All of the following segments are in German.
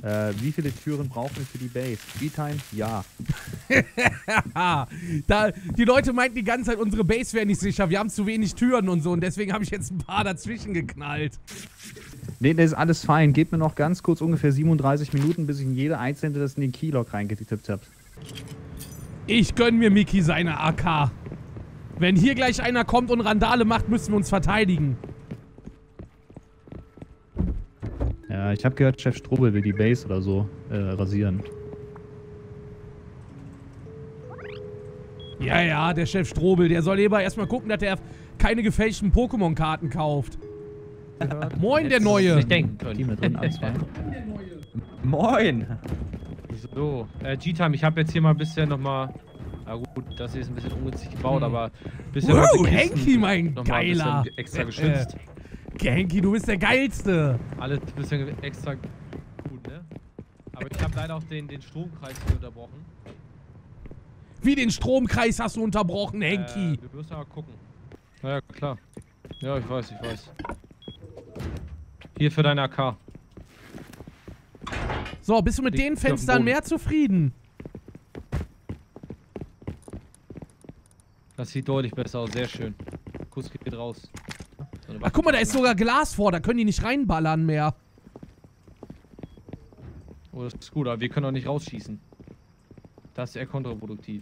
Wie viele Türen brauchen wir für die Base? G-Time? Ja. Die Leute meinten die ganze Zeit, unsere Base wäre nicht sicher. Wir haben zu wenig Türen und so. Und deswegen habe ich jetzt ein paar dazwischen geknallt. Nee, das ist alles fein. Gebt mir noch ganz kurz ungefähr 37 Minuten, bis ich in jede einzelne das in den Keylog reingetippt habe. Ich gönn mir Mickey seine AK. Wenn hier gleich einer kommt und Randale macht, müssen wir uns verteidigen. Ja, ich habe gehört, Chef Strobel will die Base oder so rasieren. Ja, der Chef Strobel, der soll lieber erstmal gucken, dass er keine gefälschten Pokémon-Karten kauft. Moin, der Neue. Nicht denken können. Die mit drin anzweigen. Moin! So, G-Time, ich habe jetzt hier mal ein bisschen nochmal. Na gut, das hier ist ein bisschen ungünstig gebaut, aber ein bisschen. Wow, Henki, mein noch mal ein Geiler. bisschen extra geschützt. Henki, du bist der Geilste. Alles ein bisschen extra gut, ne? Aber ich habe leider auch den Stromkreis hier unterbrochen. Wie den Stromkreis hast du unterbrochen, Henki? Wir müssen mal gucken. Ja, klar. Ja, ich weiß. Hier für deine AK. So, bist du mit den Fenstern mehr zufrieden? Das sieht deutlich besser aus, sehr schön. Kuss geht raus. Ach, guck mal, da ist sogar Glas vor, da können die nicht reinballern mehr. Oh, das ist gut, aber wir können auch nicht rausschießen. Das ist eher kontraproduktiv.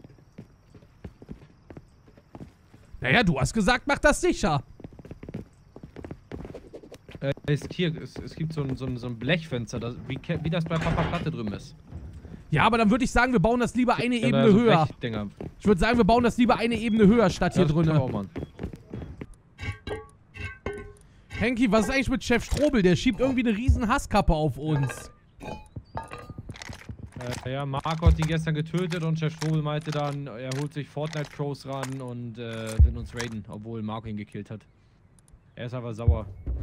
Naja, du hast gesagt, mach das sicher. Es gibt so ein Blechfenster, wie das bei Papa Platte drüben ist. Ja, aber dann würde ich sagen, wir bauen das lieber eine Ebene so höher. Blechdinger. Ich würde sagen, wir bauen das lieber eine Ebene höher statt hier Das kann drinnen. auch, Mann. Henki, was ist eigentlich mit Chef Strobel? Der schiebt irgendwie eine riesen Hasskappe auf uns. Ja, Marco hat ihn gestern getötet und Chef Strobel meinte dann, er holt sich Fortnite Pros ran und will uns raiden, obwohl Marco ihn gekillt hat. Er ist aber sauer.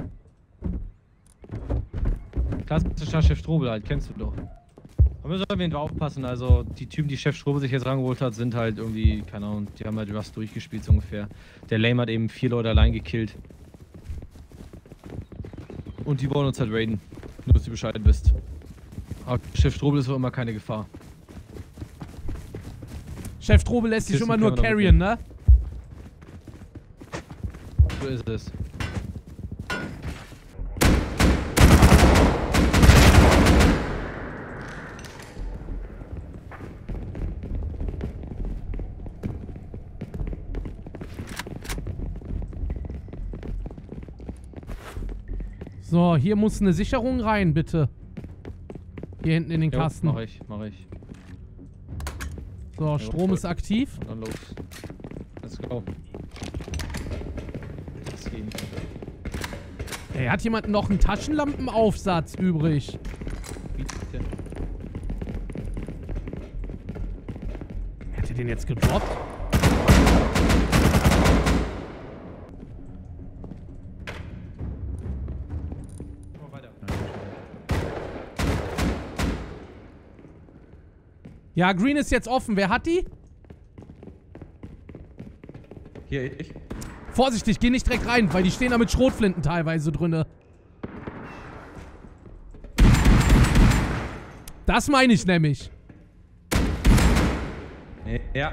Klassischer Chef Strobel halt, kennst du doch. Aber wir sollen wir aufpassen, also die Typen, die Chef Strobel sich jetzt rangeholt hat, sind halt irgendwie, keine Ahnung, die haben halt Rust durchgespielt so ungefähr. Der Lame hat eben 4 Leute allein gekillt. Und die wollen uns halt raiden, nur dass ihr Bescheid wisst. Aber Chef Strobel ist auch immer keine Gefahr. Chef Strobel lässt sich immer nur carryen, ne? So ist es. So, hier muss eine Sicherung rein, bitte. Hier hinten in den Kasten. Mach ich. So, Strom ist aktiv. Und dann los. Let's go. Das geht nicht. Ey, hat jemand noch einen Taschenlampenaufsatz übrig? Bitte. Hat er den jetzt gedroppt? Ja, Green ist jetzt offen. Wer hat die? Hier, ich. Vorsichtig, geh nicht direkt rein, weil die stehen da mit Schrotflinten teilweise drinne. Das meine ich nämlich. Ja.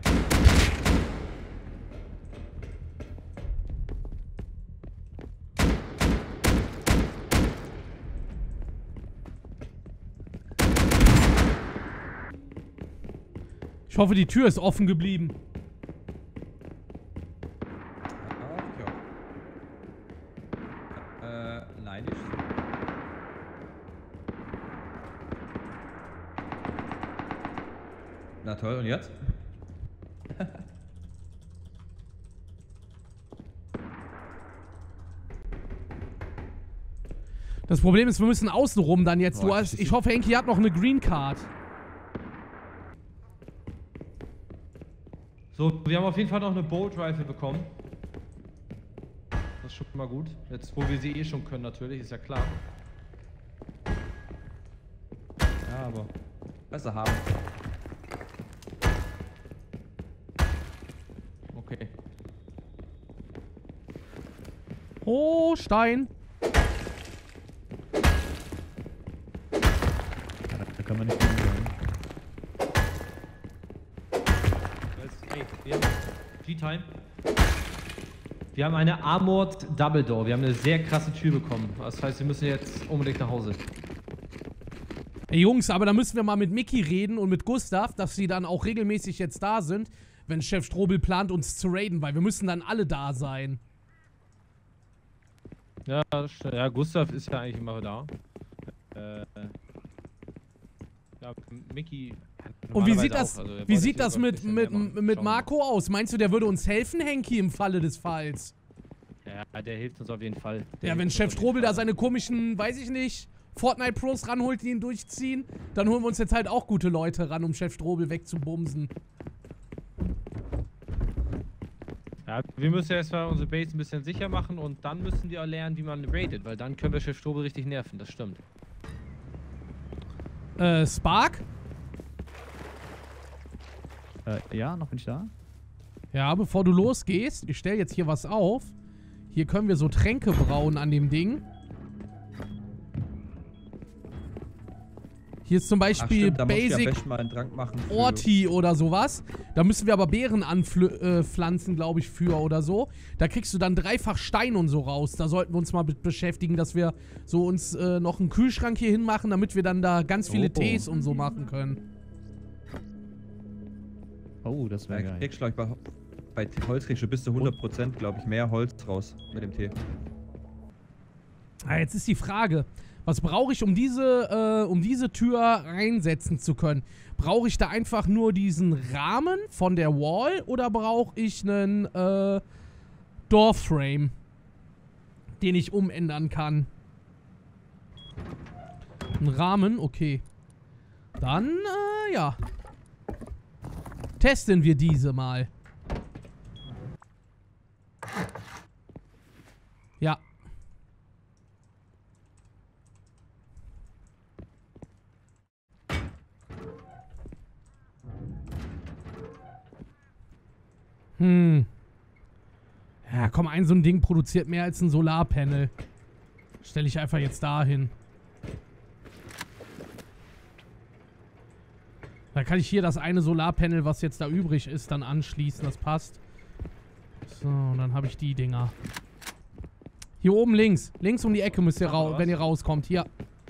Ich hoffe, die Tür ist offen geblieben. Nein, nicht. Na toll, und jetzt? Das Problem ist, wir müssen außenrum dann jetzt. Ich hoffe, Henki hat noch eine Green Card. So, wir haben auf jeden Fall noch eine Bolt Rifle bekommen. Das ist schon mal gut. Jetzt, wo wir sie eh schon können, natürlich, ist ja klar. Ja, aber besser haben. Okay. Oh, Stein. kann man nicht sagen. Ey, wir haben G-Time. Wir haben eine Armored Double Door. Wir haben eine sehr krasse Tür bekommen. Das heißt, wir müssen jetzt unbedingt nach Hause. Ey Jungs, aber da müssen wir mal mit Mickey reden und mit Gustav, dass sie dann auch regelmäßig jetzt da sind, wenn Chef Strobel plant, uns zu raiden, weil wir müssen dann alle da sein. Ja, ja, Gustav ist ja eigentlich immer da. Ja, Mickey. Und wie sieht das, auch, also wie sieht das mit Marco aus? Meinst du, der würde uns helfen, Henki, im Falle des Falls? Ja, der hilft uns auf jeden Fall. Ja, wenn Chef Strobel da seine komischen, weiß ich nicht, Fortnite Pros ranholt, die ihn durchziehen, dann holen wir uns jetzt halt auch gute Leute ran, um Chef Strobel wegzubumsen. Ja, wir müssen erstmal unsere Base ein bisschen sicher machen und dann müssen wir lernen, wie man raidet, weil dann können wir Chef Strobel richtig nerven, das stimmt. Spark? Ja, noch bin ich da. Ja, bevor du losgehst, ich stelle jetzt hier was auf. Hier können wir so Tränke brauen an dem Ding. Hier ist zum Beispiel stimmt, da muss ich am Basic besten mal einen Trank machen für- Orti oder sowas. Da müssen wir aber Beeren anpflanzen, glaube ich, für oder so. Da kriegst du dann 3-fach Stein und so raus. Da sollten wir uns mal mit beschäftigen, dass wir so uns noch einen Kühlschrank hier hinmachen, damit wir dann da ganz viele Tees und so machen können. Oh, das wäre geil. Kriegst du, bei Holz kriegst du bis zu 100%, glaube ich, mehr Holz raus mit dem Tee. Ah, jetzt ist die Frage, was brauche ich, um diese Tür reinsetzen zu können? Brauche ich da einfach nur diesen Rahmen von der Wall oder brauche ich einen Doorframe, den ich umändern kann? Ein Rahmen? Okay. Dann, ja. Testen wir diese mal. Ja. Ja, komm, so ein Ding produziert mehr als ein Solarpanel. Stelle ich einfach jetzt dahin. Dann kann ich hier das eine Solarpanel, was jetzt da übrig ist, dann anschließen. Das passt. So, und dann habe ich die Dinger. Hier oben links. Links um die Ecke müsst ihr wenn ihr rauskommt. Hier.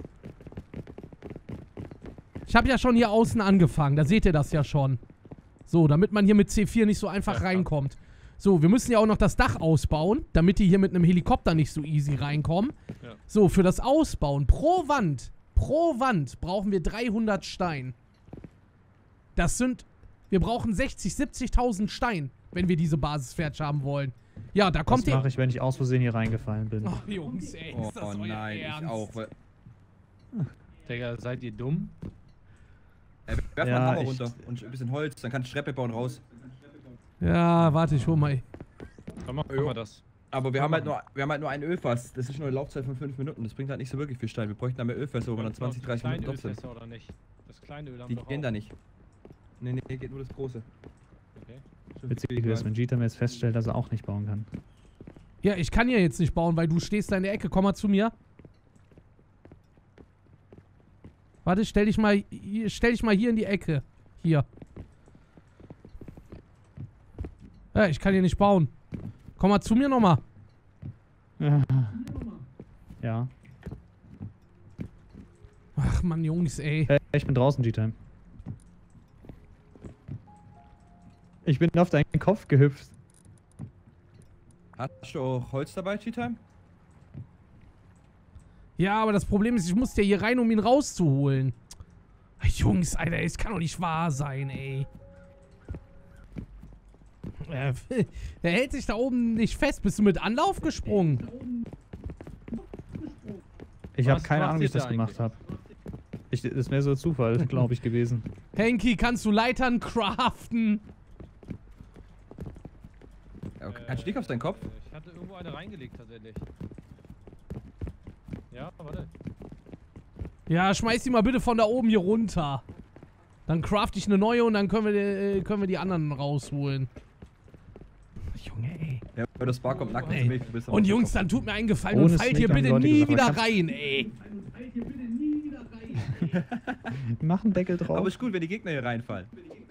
Ich habe ja schon hier außen angefangen. Da seht ihr das ja schon. So, damit man hier mit C4 nicht so einfach reinkommt. So, wir müssen ja auch noch das Dach ausbauen, damit die hier mit einem Helikopter nicht so easy reinkommen. Ja. So, für das Ausbauen pro Wand brauchen wir 300 Stein. Das sind, wir brauchen 60.000, 70.000 Stein, wenn wir diese Basis fertig haben wollen. Ja, da kommt Das mache ich, wenn ich aus Versehen hier reingefallen bin. Ach, Jungs, ey, ist das euer nein, Ernst? ich auch. Digga, seid ihr dumm? Werf mal einen Hammer runter und ein bisschen Holz, dann kannst du Treppe bauen raus. Ja, warte, ich hol mal. Dann machen wir das. Aber wir haben halt nur ein Ölfass. Das ist nur eine Laufzeit von 5 Minuten. Das bringt halt nicht so wirklich viel Stein. Wir bräuchten da mehr Ölfässer, wo wir dann 20, 30 Minuten drauf sind. Oder nicht? Das kleine Öl haben Die wir doch gehen auch. da nicht. Nee, geht nur das große. Okay. Witzig wäre es, wenn Jeter jetzt feststellt, dass er auch nicht bauen kann. Ja, ich kann ja jetzt nicht bauen, weil du stehst da in der Ecke. Komm mal zu mir. Warte, stell dich mal hier in die Ecke. Hier. Ja, ich kann hier nicht bauen. Komm mal zu mir nochmal. Ja. Ach Mann, Jungs, ey. Ich bin draußen, G-Time. Ich bin auf deinen Kopf gehüpft. Hast du auch Holz dabei, G-Time? Ja, aber das Problem ist, ich muss ja hier rein, um ihn rauszuholen. Ach, Jungs, Alter, es kann doch nicht wahr sein, ey. Der hält sich da oben nicht fest. Bist du mit Anlauf gesprungen? Ich habe keine Ahnung, wie ich das gemacht habe. Das ist mehr so Zufall, glaube ich, gewesen. Henki, kannst du Leitern craften? Okay. Kannst du nicht auf deinen Kopf? Ich hatte irgendwo eine reingelegt, tatsächlich. Ja, warte. Ja, schmeiß die mal bitte von da oben hier runter. Dann craft ich eine neue und dann können wir die anderen rausholen. Junge, ey. Ja, aber das Bar kommt nackt Ey. zu mir. Du bist aber Und auf Jungs, den dann tut mir einen Gefallen Ohne und fallt hier Sneak haben bitte die Leute nie gesagt, wieder aber rein, ey. hier bitte nie wieder rein. Mach einen Deckel drauf. Aber ist gut, wenn die Gegner hier reinfallen.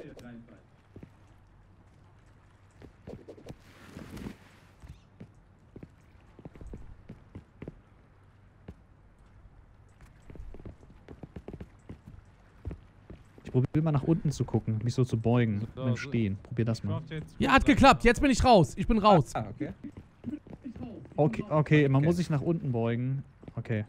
Ich probiere mal nach unten zu gucken, mich so zu beugen So, beim so. Stehen. Probier das mal. Ja, hat geklappt. Jetzt bin ich raus. Ich bin raus. Ah, okay. Okay, man Okay. muss sich nach unten beugen. Okay.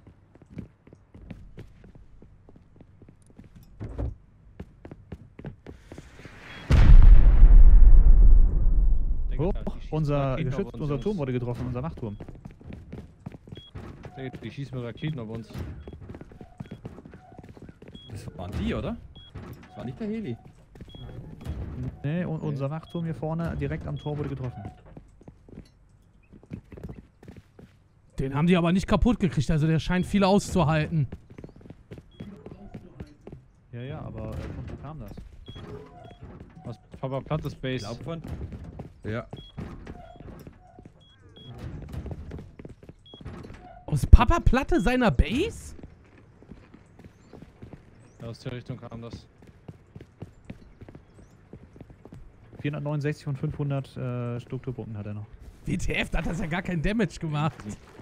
Oh, unser Turm wurde getroffen, unser Wachturm. Die schießen mit Raketen auf uns. Das waren die, oder? Das war nicht der Heli. Nee, und unser Wachturm hier vorne direkt am Tor wurde getroffen. Den haben die aber nicht kaputt gekriegt. Also der scheint viel auszuhalten. Ja, aber von wo kam das? Aus Papa Plattes Base. Glaub von. Ja. Aus Papa Platte seiner Base? Ja, aus der Richtung kam das. 469 von 500 Strukturpunkten hat er noch. WTF, da hat das ja gar keinen Damage gemacht.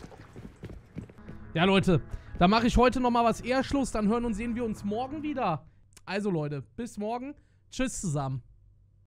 Ja, Leute, da mache ich heute nochmal was eher Schluss. Dann hören und sehen wir uns morgen wieder. Also, Leute, bis morgen. Tschüss zusammen.